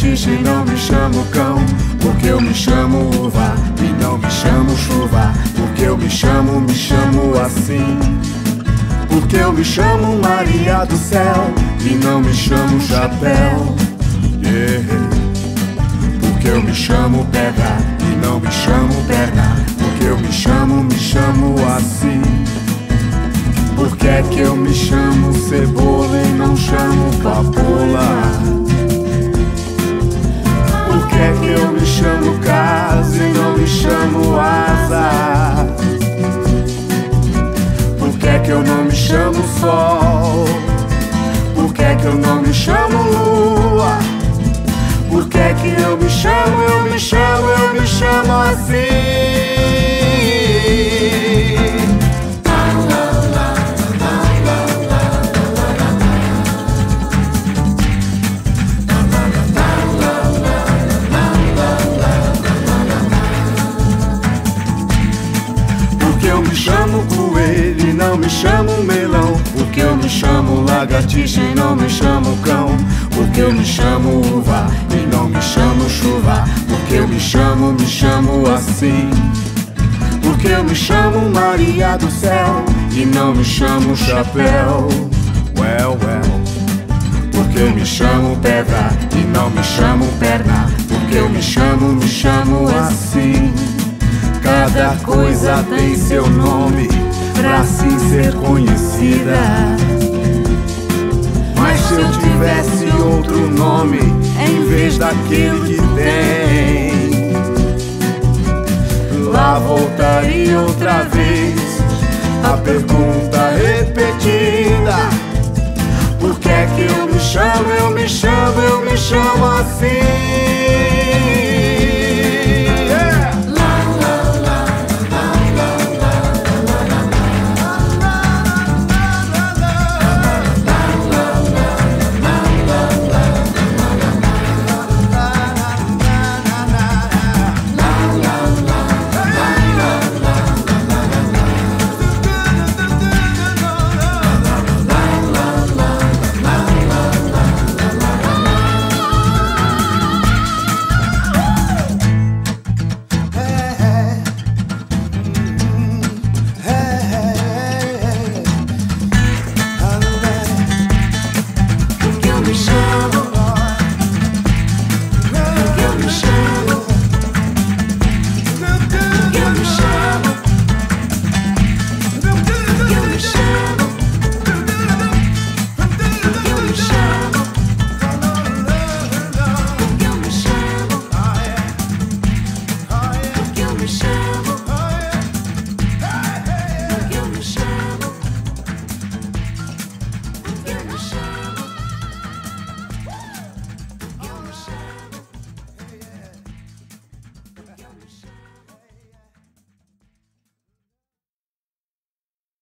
lagartixa e não me chamo cão. Porque eu me chamo uva e não me chamo chuva. Porque eu me chamo assim. Porque eu me chamo Maria do céu e não me chamo chapéu. Porque eu me chamo pedra e não me chamo perna. Porque eu me chamo assim. Por que é que eu me chamo cebola e não chamo papoula? Por que é que eu me chamo casa e não me chamo asa? Por que é que eu não me chamo sol? Por que é que eu não me chamo lua? Por que é que eu me chamo assim? Porque eu me chamo coelho e não me chamo melão. Porque eu me chamo lagartixa e não me chamo cão. Porque eu me chamo uva e não me chamo chuva. Porque eu me chamo assim. Porque eu me chamo Maria do céu e não me chamo chapéu. Porque eu me chamo pedra e não me chamo perna. Porque eu me chamo assim. Cada coisa tem seu nome pra assim ser conhecida. Mas se eu tivesse outro nome em vez daquele que tem, lá voltaria outra vez a pergunta repetida: por que é que eu me chamo assim?